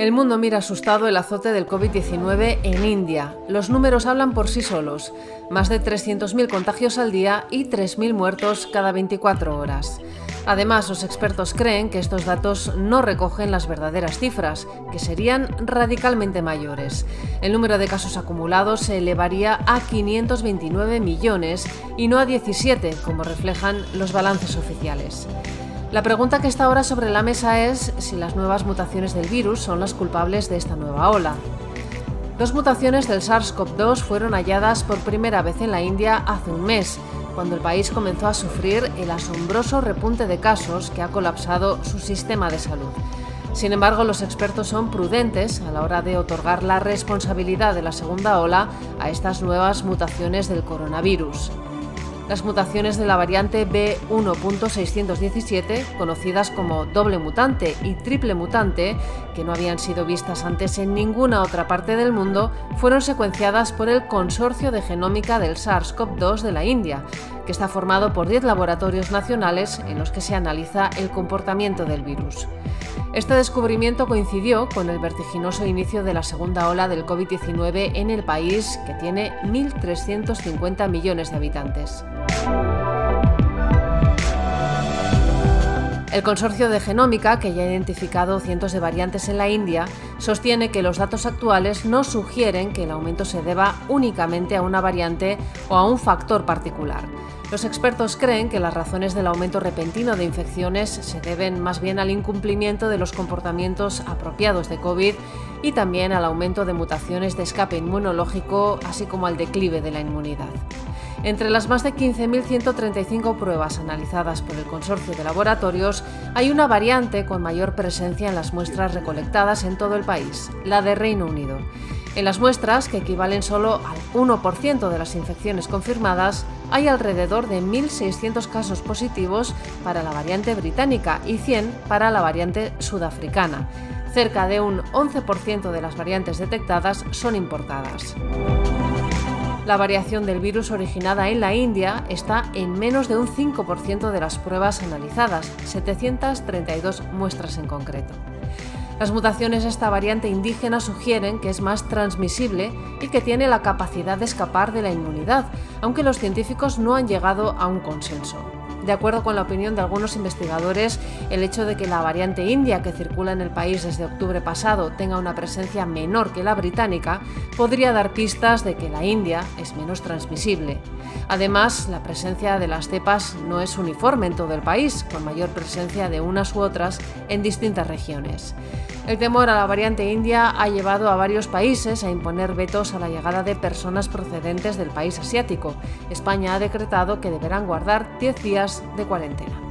El mundo mira asustado el azote del COVID-19 en India. Los números hablan por sí solos. Más de 300.000 contagios al día y 3.000 muertos cada 24 horas. Además, los expertos creen que estos datos no recogen las verdaderas cifras, que serían radicalmente mayores. El número de casos acumulados se elevaría a 529 millones y no a 17, como reflejan los balances oficiales. La pregunta que está ahora sobre la mesa es si las nuevas mutaciones del virus son las culpables de esta nueva ola. Dos mutaciones del SARS-CoV-2 fueron halladas por primera vez en la India hace un mes, cuando el país comenzó a sufrir el asombroso repunte de casos que ha colapsado su sistema de salud. Sin embargo, los expertos son prudentes a la hora de otorgar la responsabilidad de la segunda ola a estas nuevas mutaciones del coronavirus. Las mutaciones de la variante B1.617, conocidas como doble mutante y triple mutante, que no habían sido vistas antes en ninguna otra parte del mundo, fueron secuenciadas por el Consorcio de Genómica del SARS-CoV-2 de la India, que está formado por 10 laboratorios nacionales en los que se analiza el comportamiento del virus. Este descubrimiento coincidió con el vertiginoso inicio de la segunda ola del COVID-19 en el país, que tiene 1.350 millones de habitantes. El Consorcio de Genómica, que ya ha identificado cientos de variantes en la India, sostiene que los datos actuales no sugieren que el aumento se deba únicamente a una variante o a un factor particular. Los expertos creen que las razones del aumento repentino de infecciones se deben más bien al incumplimiento de los comportamientos apropiados de COVID y también al aumento de mutaciones de escape inmunológico, así como al declive de la inmunidad. Entre las más de 15.135 pruebas analizadas por el consorcio de laboratorios, hay una variante con mayor presencia en las muestras recolectadas en todo el país, la de Reino Unido. En las muestras, que equivalen solo al 1% de las infecciones confirmadas, hay alrededor de 1.600 casos positivos para la variante británica y 100 para la variante sudafricana. Cerca de un 11% de las variantes detectadas son importadas. La variación del virus originada en la India está en menos de un 5% de las pruebas analizadas, 732 muestras en concreto. Las mutaciones de esta variante indígena sugieren que es más transmisible y que tiene la capacidad de escapar de la inmunidad, aunque los científicos no han llegado a un consenso. De acuerdo con la opinión de algunos investigadores, el hecho de que la variante india que circula en el país desde octubre pasado tenga una presencia menor que la británica podría dar pistas de que la India es menos transmisible. Además, la presencia de las cepas no es uniforme en todo el país, con mayor presencia de unas u otras en distintas regiones. El temor a la variante india ha llevado a varios países a imponer vetos a la llegada de personas procedentes del país asiático. España ha decretado que deberán guardar 10 días de cuarentena.